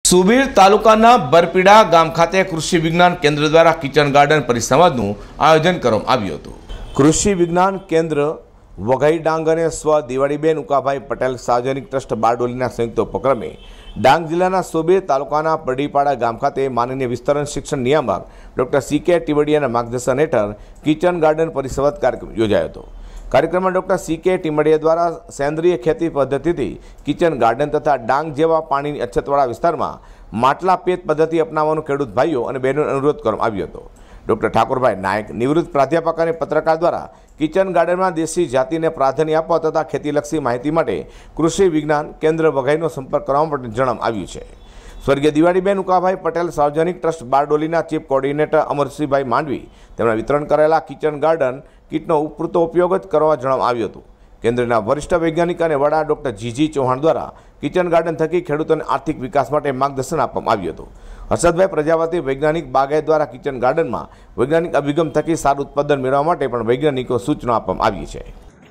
સુબીર તાલુકાના બરપીડા ગામ ખાતે કૃષિ વિજ્ઞાન કેન્દ્ર દ્વારા કિચન ગાર્ડન પરિસંવાદનું આયોજન કરવામાં આવ્યું હતું। કૃષિ વિજ્ઞાન કેન્દ્ર વઘઈ ડાંગ અને સ્વ દિવાળીબેન ઉકાભાઈ પટેલ સાર્વજનિક ટ્રસ્ટ બારડોલીના સંયુક્ત ઉપક્રમે ડાંગ જિલ્લાના સુબીર તાલુકાના બરડીપાડા ગામ ખાતે માનનીય વિસ્તરણ શિક્ષણ નિયામક ડોક્ટર CK ટીમડિયાના માર્ગદર્શન હેઠળ કિચન ગાર્ડન પરિસંવાદ કાર્યક્રમ યોજાયો હતો। कार्यक्रम डॉक्टर CK टीमडिया द्वारा सेंद्रीय खेती पद्धति थी किचन गार्डन तथा डांग जेवा पानी अछतवाड़ा विस्तार में માટલા પેટ पद्धति अपनावવાનો ખેડૂત भाईओ और बहनों अनुरोध કરવામાં આવ્યો હતો। डॉक्टर ठाकुरभाई नायक निवृत्त प्राध्यापक और पत्रकार द्वारा किचन गार्डन में देशी जाति ने प्राधान्य आपवा तथा खेतीलक्षी माहिती माटे कृषि विज्ञान केन्द्र वघईनो संपर्क करवा माटे जणावવામાં આવ્યું છે। स्वर्गीय दिवाळीबेन उकाभाई पटेल सार्वजनिक ट्रस्ट बारडोलीना चीफ कोऑर्डिनेटर अमरसिंहभाई मांडवी तेमणे वितरण करेला किचन गार्डन किटनो पूरतो उपयोग ज करवा जणावવામાં આવ્યું હતું। केन्द्रना वरिष्ठ वैज्ञानिक और वड़ा डॉक्टर GG चौहान द्वारा किचन गार्डन थकी खेडूतोने आर्थिक विकास माटे मार्गदर्शन आपवामां આવ્યું હતું। हर्षदभाई प्रजापति वैज्ञानिक बागायत द्वारा किचन गार्डन में वैज्ञानिक अभिगम थकी सारू उत्पादन मेळववा माटे पण वैज्ञानिको सूचना आपवामां આવી છે।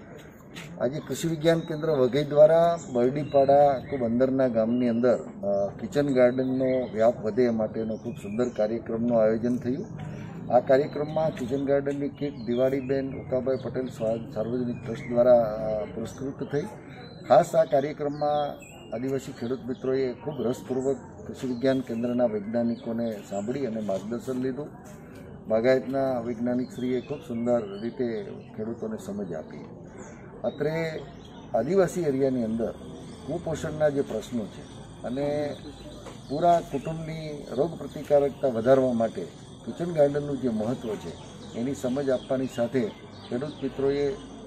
आज कृषि विज्ञान केन्द्र वघई द्वारा बरडीपाड़ा खूब अंदरना गामनी अंदर किचन गार्डननो व्याप वधे माटेनो खूब सुंदर कार्यक्रमનું आयोजन थयुं। आ कार्यक्रम में किचन गार्डन की किट दिवाळीबेन उकाभाई पटेल सार्वजनिक ट्रस्ट द्वारा पुरस्कृत थई। खास आ कार्यक्रम में आदिवासी खेडूत मित्रोए खूब रसपूर्वक कृषि विज्ञान केन्द्रना वैज्ञानिकोने सांभळी अने मार्गदर्शन लीधुं। बागायतना वैज्ञानिकश्रीए खूब सुंदर रीते खेडूतोने समज आपी। अत्रे आदिवासी एरियानी अंदर कुपोषणना जे प्रश्नो छे अने पूरा कुटुंबनी रोग प्रतिकारकता वधारवा माटे किचन गार्डनનું જે મહત્વ છે એની સમજ આપવાની સાથે ખેડૂત મિત્રોએ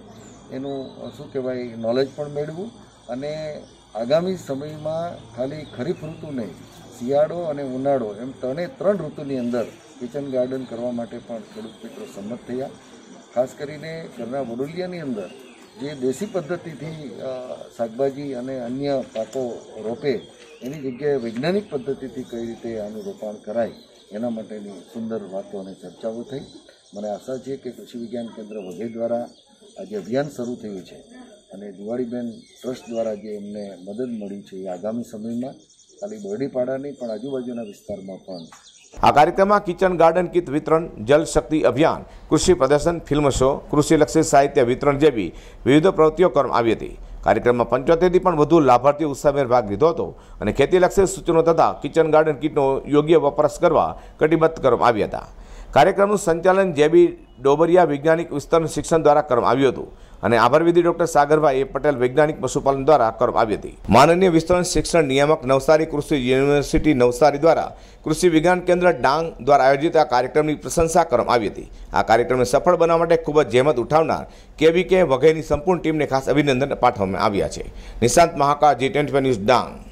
એનું શું કહેવાય નોલેજ પણ મેળવ્યું અને આગામી સમયમાં ખાલી ખરીફ ઋતુ નહીં શિયાળો અને ઉનાળો એમ ત્રણ ઋતુની અંદર કિચન ગાર્ડન કરવા માટે પણ ખેડૂત મિત્રો સંમત થયા। ખાસ કરીને ઘરના વડોલિયાની અંદર જે દેશી પદ્ધતિથી શાકભાજી અને અન્ય પાકો રોપે એની જગ્યાએ વૈજ્ઞાનિક પદ્ધતિથી કઈ રીતે આનું રોપાણ કરાય એના માટેની સુંદર વાતો અને ચર્ચાઓ થઈ। મને આશા છે કે કૃષિ વિજ્ઞાન કેન્દ્ર વઘઈ દ્વારા આજે અભિયાન શરૂ થયું છે અને દિવાળીબેન ટ્રસ્ટ દ્વારા જે એમને મદદ મળી છે એ આગામી સમયમાં ખાલી બરડીપાડા નહીં પણ આજુબાજુના વિસ્તારમાં પણ। આ કાર્યક્રમમાં કિચન ગાર્ડન કિટ વિતરણ, જલ શક્તિ અભિયાન, કૃષિ પ્રદર્શન, ફિલ્મ શો, કૃષિલક્ષી સાહિત્ય વિતરણ જેવી વિવિધ પ્રવૃત્તિઓ કરવામાં આવી હતી। कार्यक्रम में 75 પણ વધુ લાભાર્થીઓ ઉત્સાહભેર ભાગ લીધો હતો અને ખેતીલક્ષી સૂચનો તથા કિચન ગાર્ડન કિટનો યોગ્ય વપરાશ કરવા કટિબદ્ધ કરવામાં આવ્યા હતા। કાર્યક્રમનું સંચાલન JB ડોબરિયા વૈજ્ઞાનિક વિસ્તરણ શિક્ષણ દ્વારા કરવામાં આવ્યું હતું અને આભાર વિધિ ડોક્ટર સાગરભાઈ પટેલ વૈજ્ઞાનિક પશુપાલન દ્વારા કરવામાં આવી હતી। માનનીય વિસ્તરણ શિક્ષણ નિયામક નવસારી કૃષિ યુનિવર્સિટી નવસારી દ્વારા કૃષિ વિજ્ઞાન કેન્દ્ર ડાંગ દ્વારા આયોજિત આ કાર્યક્રમની પ્રશંસા કરવામાં આવી હતી। આ કાર્યક્રમને સફળ બનાવવા માટે ખૂબ જ જહેમત ઉઠાવનાર KVK વઘઈની સંપૂર્ણ ટીમને ખાસ અભિનંદન પાઠવવામાં આવ્યા છે। નિશાંત મહાકા G24 ન્યૂઝ ડાંગ।